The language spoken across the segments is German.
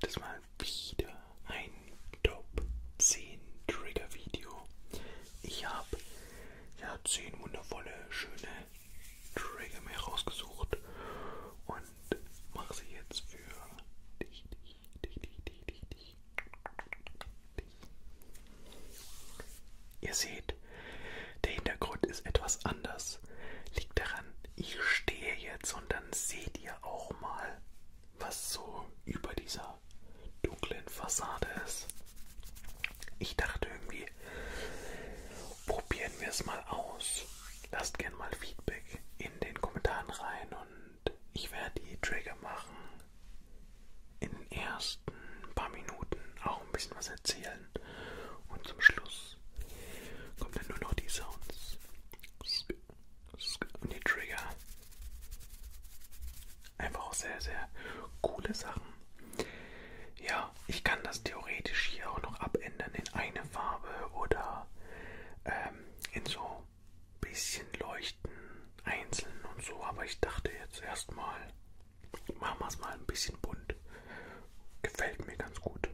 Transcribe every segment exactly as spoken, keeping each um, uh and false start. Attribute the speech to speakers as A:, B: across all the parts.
A: gibt es mal wieder ein Top zehn Trigger Video. Ich habe ja zehn wundervolle, schöne Trigger mir rausgesucht und mache sie jetzt für dich, dich, dich, dich, dich, dich, dich. Ihr seht, der Hintergrund ist etwas anders. Liegt daran, ich stehe jetzt und dann seht ihr auch mal, was so über dieser dunklen Fassade ist. Ich dachte irgendwie, probieren wir es mal aus. Lasst gerne mal Feedback in den Kommentaren rein und ich werde die Trigger machen. In den ersten paar Minuten auch ein bisschen was erzählen und zum Schluss kommen dann nur noch die Sounds und die Trigger. Einfach auch sehr, sehr coole Sachen. Ja, ich kann das theoretisch hier auch noch abändern in eine Farbe oder ähm, in so ein bisschen Leuchten einzeln und so, aber ich dachte jetzt erstmal, machen wir es mal ein bisschen bunt. Gefällt mir ganz gut.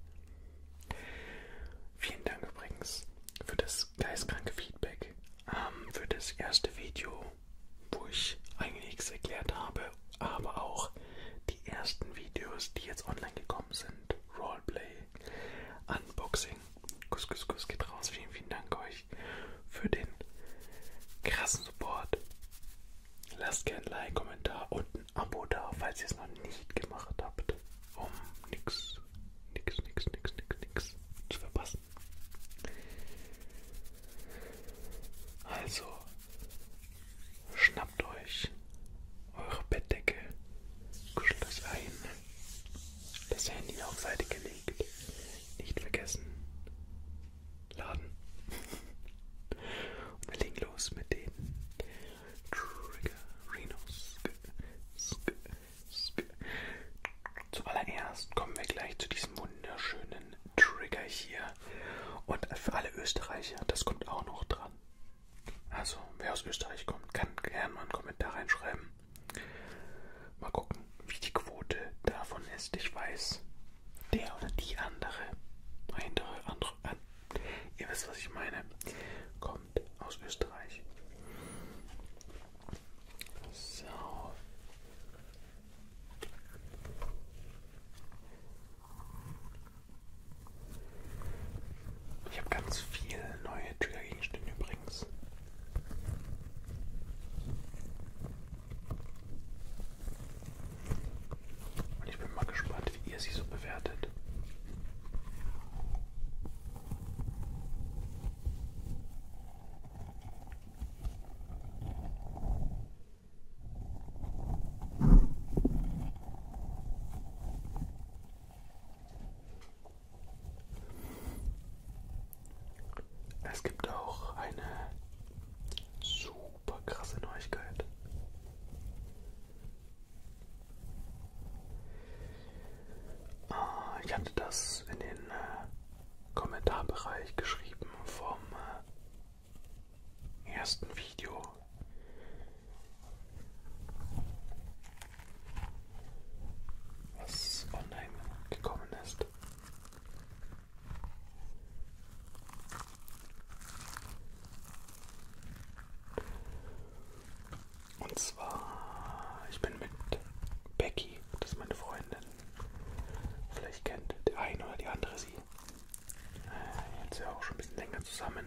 A: Vielen Dank übrigens für das geistkranke Feedback, ähm, für das erste Video, wo ich eigentlich nichts erklärt habe, aber auch die ersten Videos, die jetzt online gekommen sind. Roleplay, Unboxing. Kuss, Kuss, Kuss geht raus. Vielen, vielen Dank euch für den krassen Support. Lasst gerne ein Like, Kommentar und ein Abo da, falls ihr es noch nicht gemacht habt, um nix, nix, nix, nix, nix, nix zu verpassen. Also, schnappt euch eure Bettdecke, kuschelt euch ein, das Handy auf Seite gelegt, nicht vergessen, laden. Und wir legen los mit den Triggerinos. Zuallererst kommen wir gleich zu diesem wunderschönen Trigger hier. Und für alle Österreicher, das kommt auch noch dran. Also, wer aus Österreich kommt, kann gerne mal einen Kommentar reinschreiben. Mal gucken, wie die Quote davon ist. Ich weiß, der oder die andere, andere, andere, an, ihr wisst, was ich meine, kommt aus Österreich. So. Ich habe ganz viele neue Triggergegenstände übrigens. Und ich bin mal gespannt, wie ihr sie so bewertet. Es gibt auch eine super krasse Neuigkeit. Ah, ich hatte das in den äh, Kommentarbereich geschrieben vom äh, ersten Video. Was online gekommen ist. Und zwar, ich bin mit Becky, das ist meine Freundin. Vielleicht kennt der eine oder die andere sie. Äh, jetzt ja auch schon ein bisschen länger zusammen.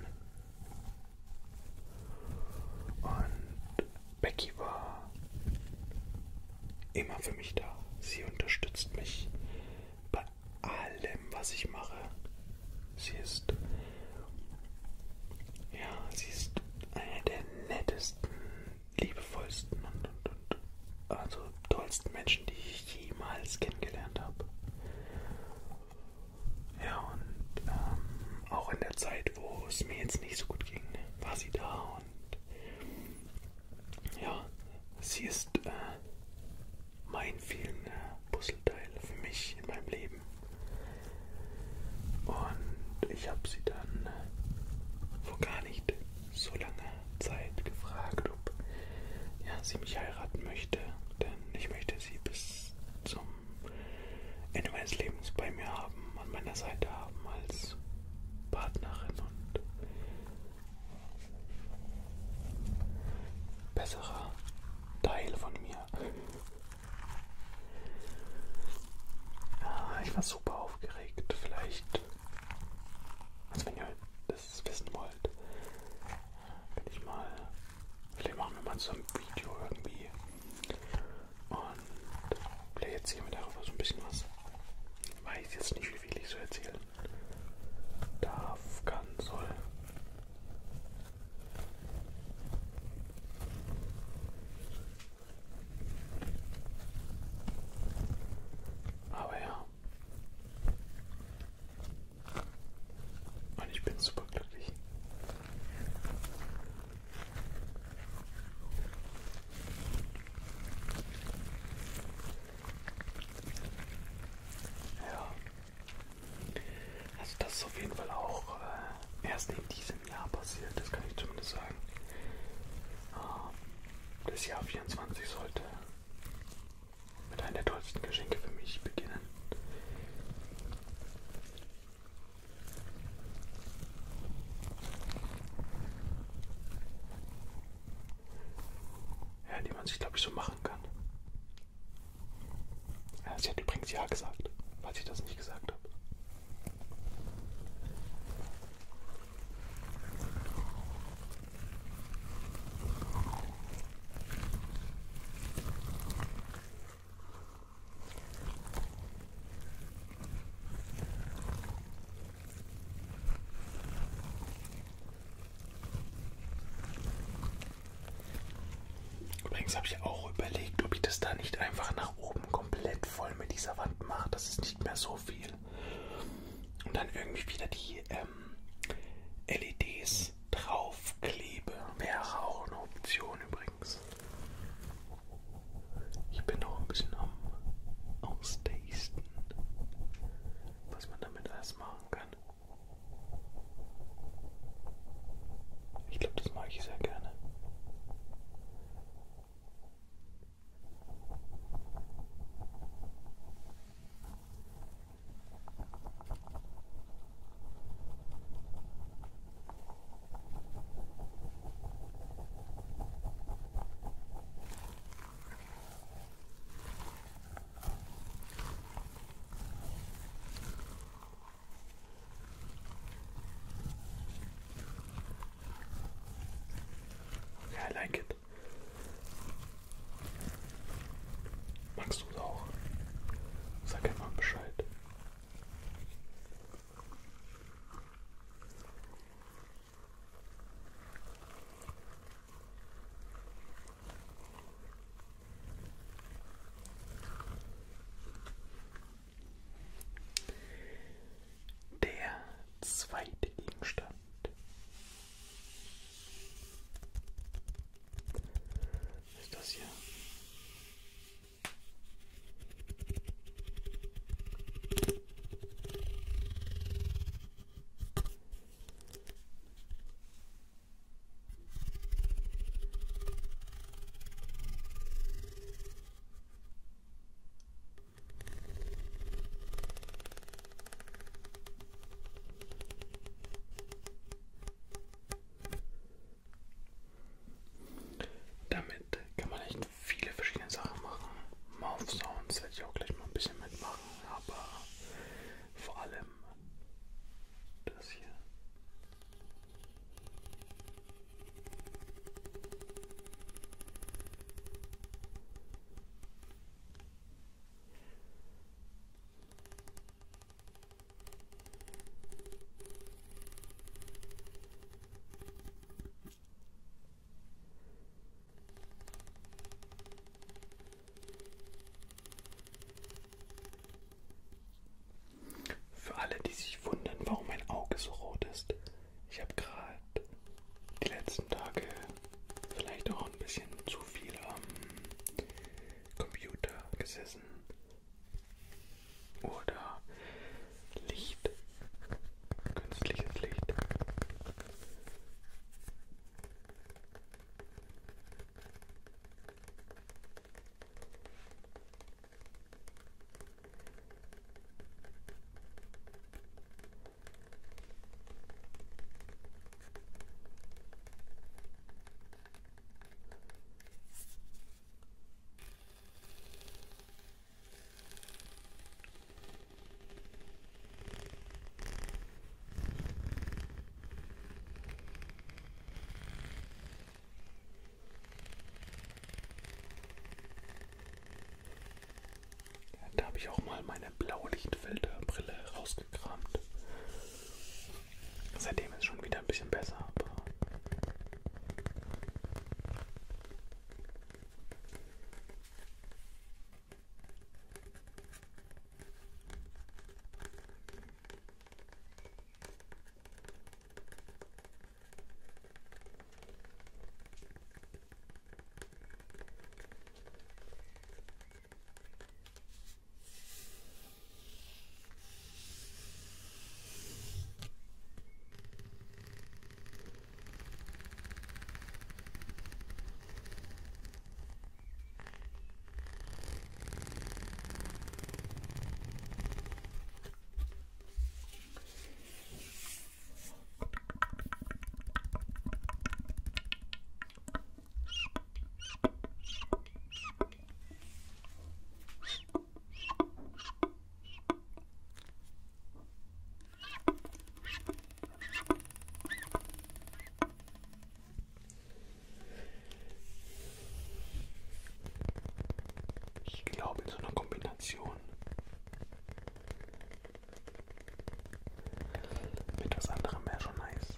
A: Und Becky war immer für mich da. Sie unterstützt mich bei allem, was ich mache. Sie ist, ja, sie ist eine der nettesten, liebevollsten und, und, und also tollsten Menschen, die ich jemals kennengelernt habe. Ja, und ähm, auch in der Zeit, wo es mir jetzt nicht so gut ging, war sie da und ja, sie ist äh, mein fehlender Puzzleteil für mich in meinem Leben. Und ich habe sie dann äh, vor gar nicht so langer Zeit gefragt, ob ja, sie mich heiraten möchte, denn ich möchte sie bis zum Ende meines Lebens bei mir haben, an meiner Seite haben als Partnerin und besserer Teil von mir. Ja, ich war super aufgeregt. Vielleicht, also wenn ihr das wissen wollt, kann ich mal, vielleicht machen wir mal so ein Video irgendwie und vielleicht erzählen wir darüber so ein bisschen was. Ich weiß jetzt nicht, wie viel ich so erzählen darf, kann, soll. Aber ja. Und ich bin super glücklich. Ja. Also das ist auf jeden Fall auch äh, erst in diesem Jahr passiert, das kann ich zumindest sagen. Ähm, das Jahr vierundzwanzig sollte mit einem der tollsten Geschenke für mich beginnen. Ja, die man sich, glaube ich, so machen kann. Ja, sie hat übrigens ja gesagt, falls ich das nicht gesagt habe. Übrigens habe ich auch überlegt, ob ich das da nicht einfach nach oben komplett voll mit dieser Wand mache. Das ist nicht mehr so viel. Und dann irgendwie wieder die ähm, L E Ds draufklebe. Wäre auch eine Option übrigens. Ich bin noch ein bisschen am Austesten, was man damit alles machen kann. Ich glaube, das mag ich sehr gerne. Ja, I like it. Magst du es auch? Sag einfach Bescheid. Der zweite Gegenstand ist das hier. Damit kann man echt viele verschiedene Sachen machen. Mouth Sounds werde ich auch gleich mal ein bisschen mitmachen, aber vor allem das hier. Für alle, die sich wundern, warum mein Auge so rot ist. Ich habe gerade die letzten Tage vielleicht auch ein bisschen zu viel am Computer gesessen. Oder Licht, künstliches Licht. ich auch mal meine Blaulichtfilterbrille rausgekramt. Seitdem ist es schon wieder ein bisschen besser, aber ich glaube, in so einer Kombination mit was anderem wäre schon nice.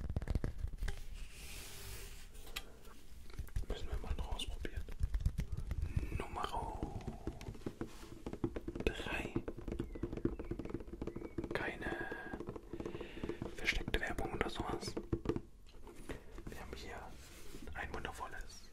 A: Müssen wir mal noch ausprobieren. Nummer drei. Keine versteckte Werbung oder sowas. Wir haben hier ein wundervolles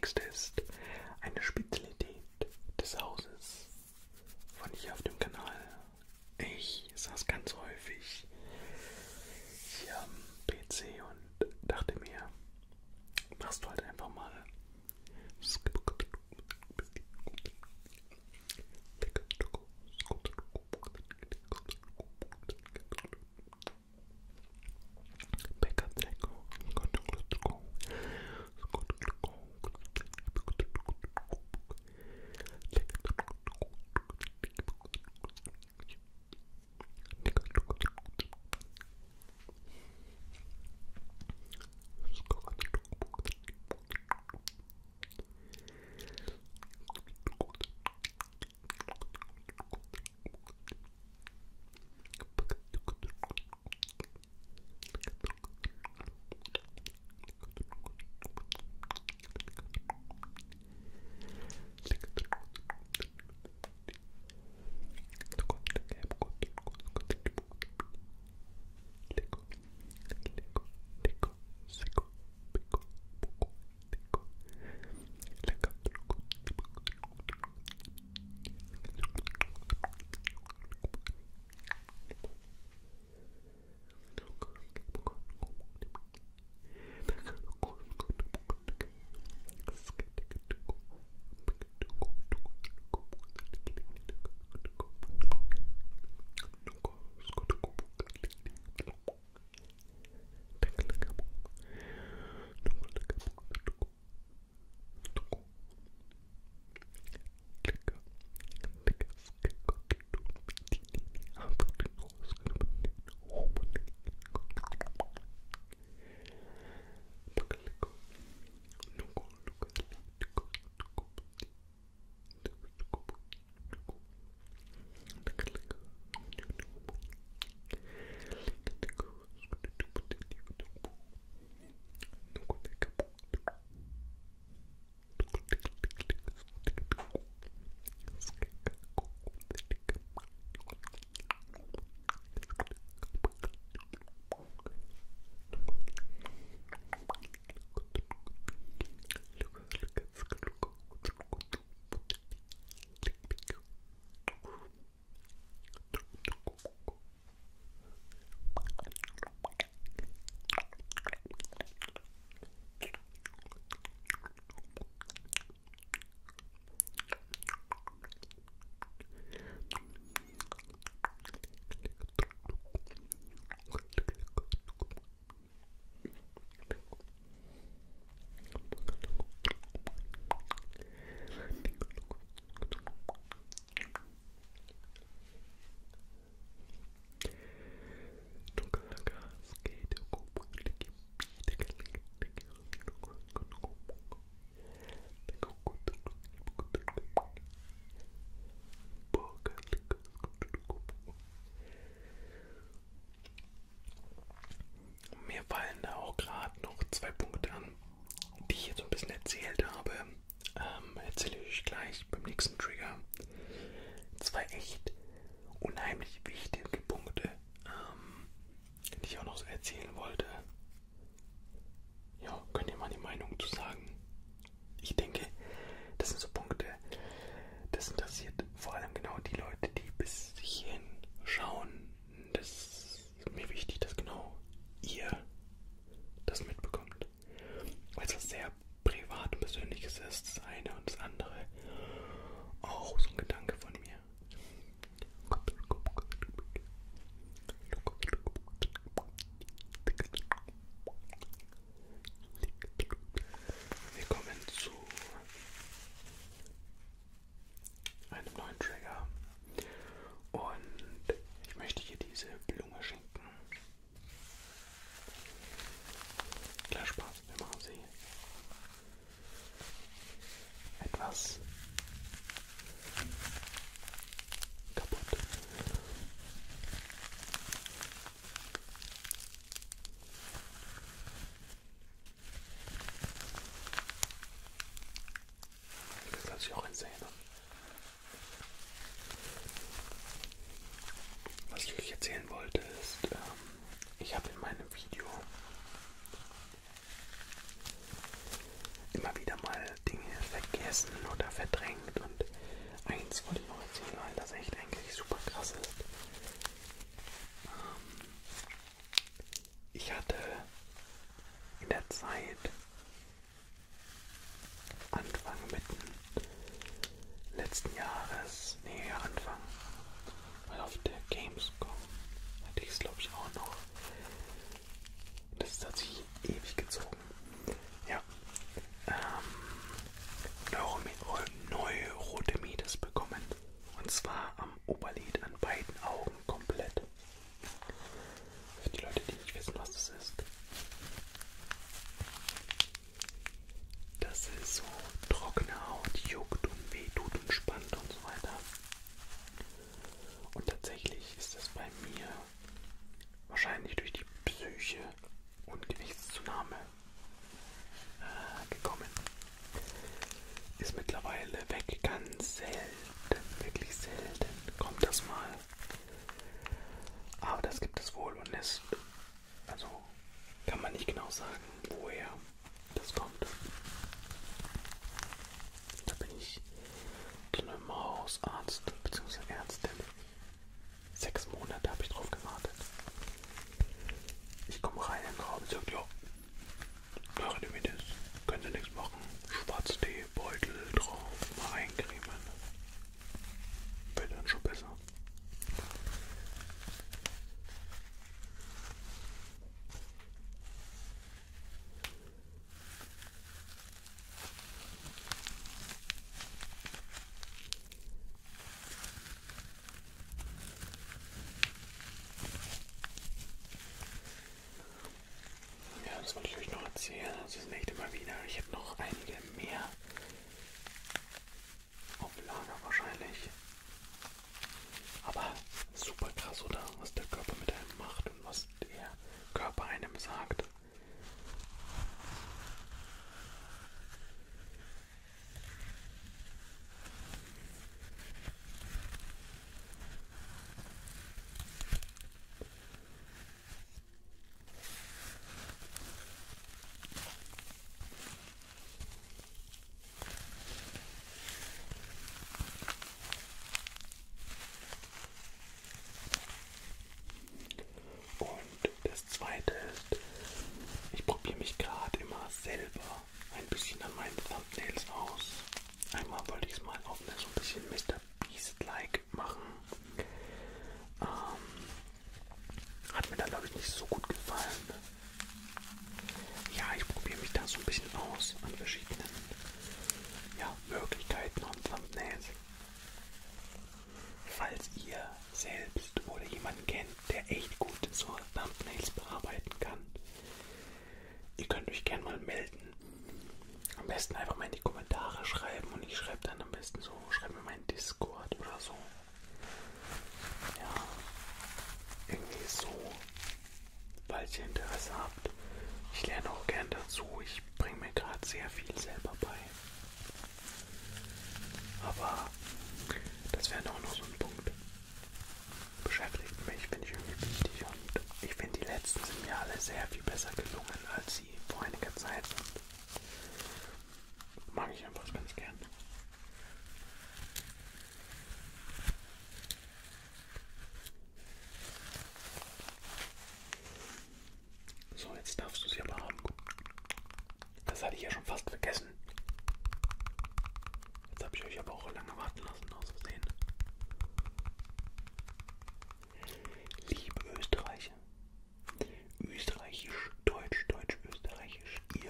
A: nächste ist eine Spezialität des Hauses von hier auf dem Kanal. Ich saß ganz häufig hier am P C und dachte mir, machst du halt einfach mal fallen da auch gerade noch zwei Punkte an, die ich jetzt so ein bisschen erzählt habe. Ähm, erzähle ich euch gleich beim nächsten Trigger. Zwei echt unheimlich wichtige Punkte, ähm, die ich auch noch so erzählen wollte. Ja, könnt ihr mal die Meinung zu sagen? Ich denke, das sind so Punkte, das interessiert vor allem genau die Leute, die bis hierhin schauen. Das ist mir wichtig, dass genau ihr das mitbekommt. Weil es was sehr privat und persönliches ist, das eine und das andere. Auch so ein Gedanke von mir. Wir kommen zu einem neuen Trigger. Und ich möchte hier diese Blume schenken. Klar, Spaß, wir machen sie etwas kaputt. Das lasse ich auch entsehen. Was ich euch erzählen wollte ist, ähm, ich habe in meinem Video immer wieder mal Dinge seit Anfang, mitten letzten Jahres, nee, Anfang, weil auf der Gamescom hatte ich es, glaube ich, auch noch. Das hat sich ewig gezogen. Ja. Ähm, Neurodermitis bekommen. Und zwar am Oberlid an beiden Augen komplett. Für die Leute, die nicht wissen, was das ist. Das ist so trockene Haut, juckt und wehtut und spannt und so weiter. Und tatsächlich ist das bei mir wahrscheinlich durch die Psyche und Gewichtszunahme äh, gekommen. Ist mittlerweile weg, ganz selten, wirklich selten kommt das mal. Aber das gibt es wohl und es, also kann man nicht genau sagen, woher das kommt. Da bin ich zu einem Hausarzt bzw. Ärztin. Sechs Monate habe ich drauf gewartet. Ich komme rein in den Raum und sage, ja, Neurodermitis, könnt ihr nichts machen. Schwarztee, Beutel drauf, mal eincremen. Wird dann schon besser. Ja, das wollte ich euch noch erzählen. Das ist nicht immer wieder. Ich hätte noch einige mehr auf Lager wahrscheinlich. Aber super krass, oder? Was der Körper mit einem macht und was der Körper einem sagt. Und das zweite ist, ich probiere mich gerade immer selber ein bisschen an meinen Thumbnails aus. Einmal wollte ich es mal auf eine so ein bisschen Mister Beast-like machen. Ähm, hat mir dann, glaube ich, nicht so gut gefallen. Ja, ich probiere mich da so ein bisschen aus an verschiedenen ja, Möglichkeiten und Thumbnails. Falls ihr selbst oder jemanden kennt, der echt gut so Thumbnails bearbeiten kann, ihr könnt euch gerne mal melden. Am besten einfach mal in die Kommentare schreiben und ich schreibe dann am besten so, schreibe mir meinen Discord oder so. Ja, irgendwie so, falls ihr Interesse habt. Ich lerne auch gern dazu, ich bringe mir gerade sehr viel selber bei. Aber das wäre auch noch so ein Punkt. Beschäftigt mich, finde ich irgendwie wichtig und ich finde die letzten sind mir alle sehr viel besser gelungen, als sie vor einiger Zeit sind. Mag ich einfach ganz gern. So, jetzt darfst du sie aber haben. Das hatte ich ja schon fast vergessen. Jetzt habe ich euch aber auch lange warten lassen, aus Versehen. Liebe Österreicher, Österreichisch, Deutsch, Deutsch, Österreichisch, ihr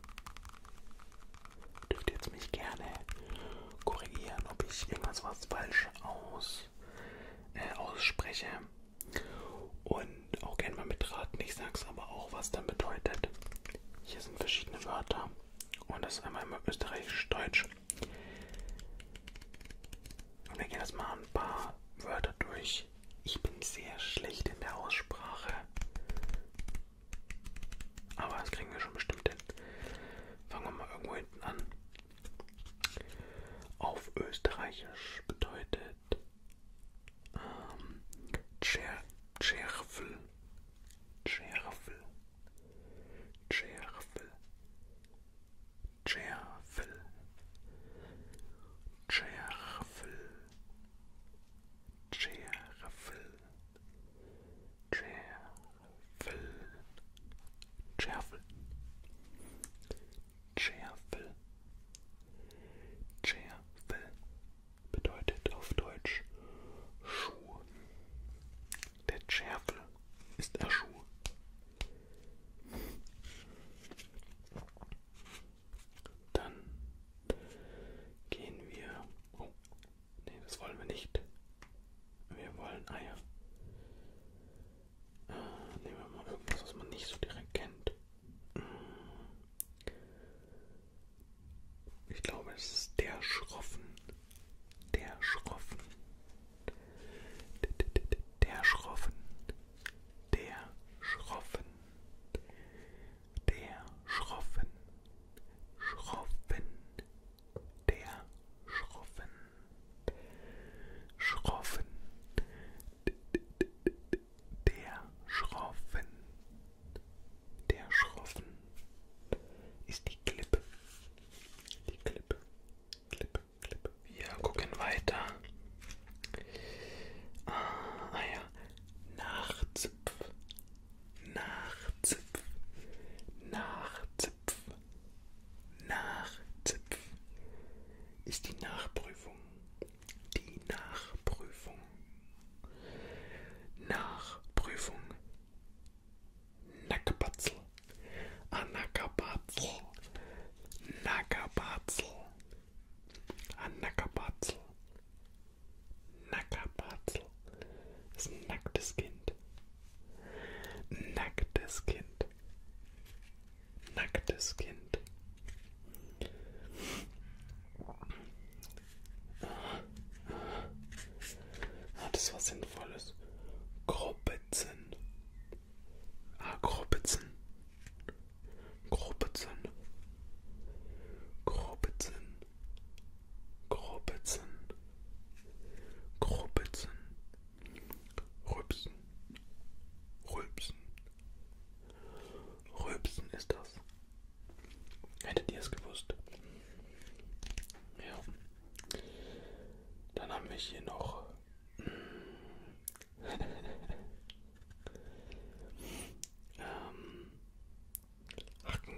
A: dürft jetzt mich gerne korrigieren, ob ich irgendwas was falsch aus, äh, ausspreche. Und auch gerne mal mitraten. Ich sag's aber auch, was dann bedeutet. Hier sind verschiedene Wörter. Und das ist einmal immer Österreichisch-Deutsch. Und wir gehen jetzt mal ein paar Wörter durch. Ich bin sehr schlecht in der Aussprache. Aber das kriegen wir schon bestimmt hin. Fangen wir mal irgendwo hinten an. Auf Österreichisch bedeutet ähm, Tscherfel. Tscherfel. Tscherfel. Tscherfel. Tscherfel. Tscherfel. Schärfe ist der Schuh. Dann gehen wir. Oh, nee, das wollen wir nicht. Wir wollen Eier. Äh, nehmen wir mal irgendwas, was man nicht so direkt kennt. Ich glaube, es ist der Schroffen. Der Schroffen. Der Schroffen. Der Schroffen. Der Schroffen. Schroffen. Der Schroffen. Schroffen. Der Schroffen. Der Schroffen ist die Klippe. Die Klippe. Klippe, Klippe. Wir gucken weiter. Ah, ja. Nachzipf. Nachzipf. Nachzipf. Nachzipf ist die Nachprüfung. Die Nachprüfung. Nachprüfung. Nackerbatzel. Ah, Nackerbatzel. Nackerbatzel. Ah, Nackerbatzel. Nackerbatzel. Das ist ein nacktes Kind. Nacktes Kind. Nacktes Kind. Ah, das ist was Sinnvolles. Grubitzen. Ah, Grubitzen. Grubitzen. Grubitzen. Grubitzen. Grubitzen. Rübsen. Rülpsen. Rülpsen ist das. Hättet ihr es gewusst? Ja. Dann haben wir hier noch ähm, Hacken.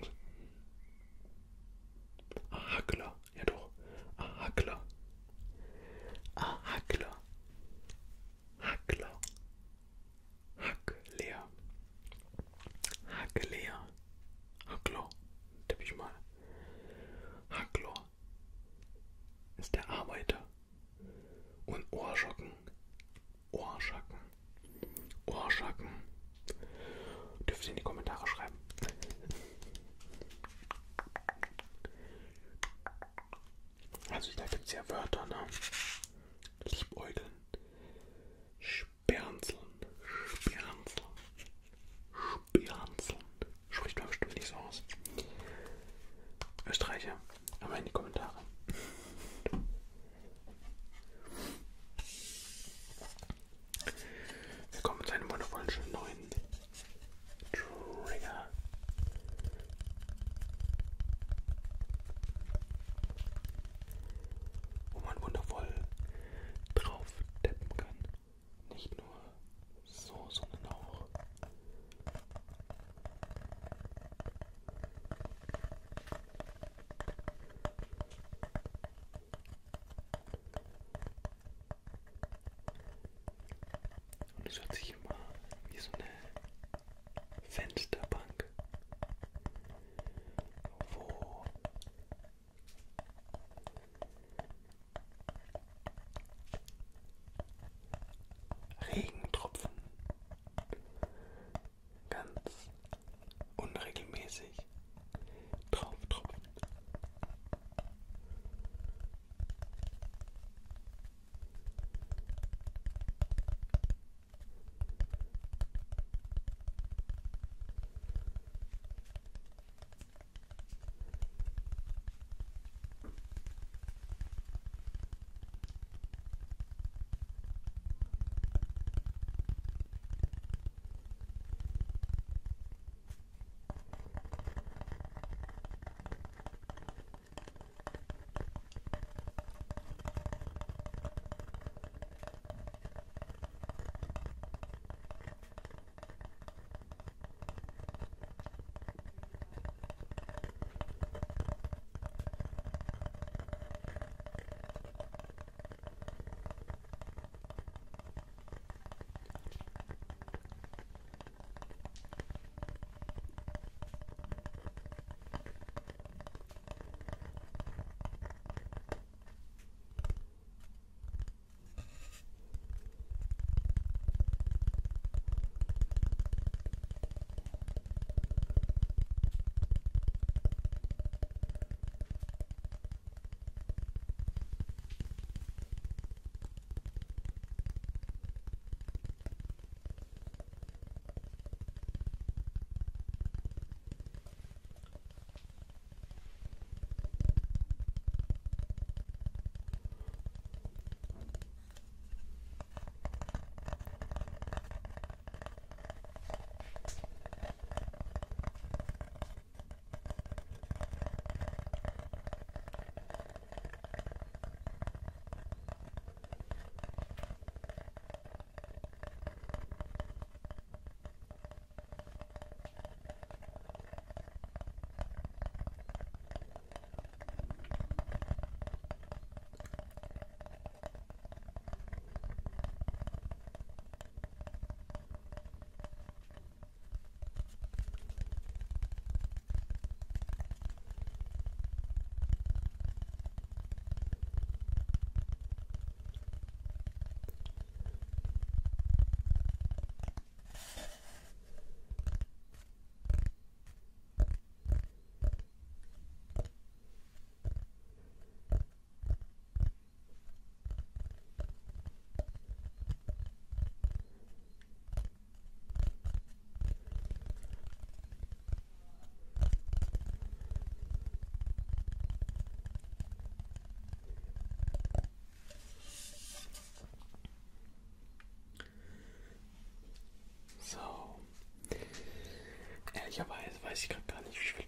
A: Ah, Hackler. Ja doch. Ah, Hackler. Ah, Hackler. Hackler. Hackler. Hackler. Hackler. Tipp ich mal. Hackler ist der Arbeiter. Und Ohrschacken. Ohrschacken. Ohrschacken. Dürft ihr in die Kommentare schreiben. Also da gibt es ja Wörter, ne? Liebäugeln. Sperrnzeln. Sperrnzeln. Sperrnzeln. Spricht man bestimmt nicht so aus. Österreicher, aber in die Kommentare. Wir kommen zu einem wundervollen, schönen neuen Trigger. Wo man wundervoll drauf tippen kann. Nicht nur so, sondern auch und es hört sich immer wie so eine Fensterbank, wo Regentropfen ganz unregelmäßig drauf tropfen. weiß ich gerade gar nicht, wie viel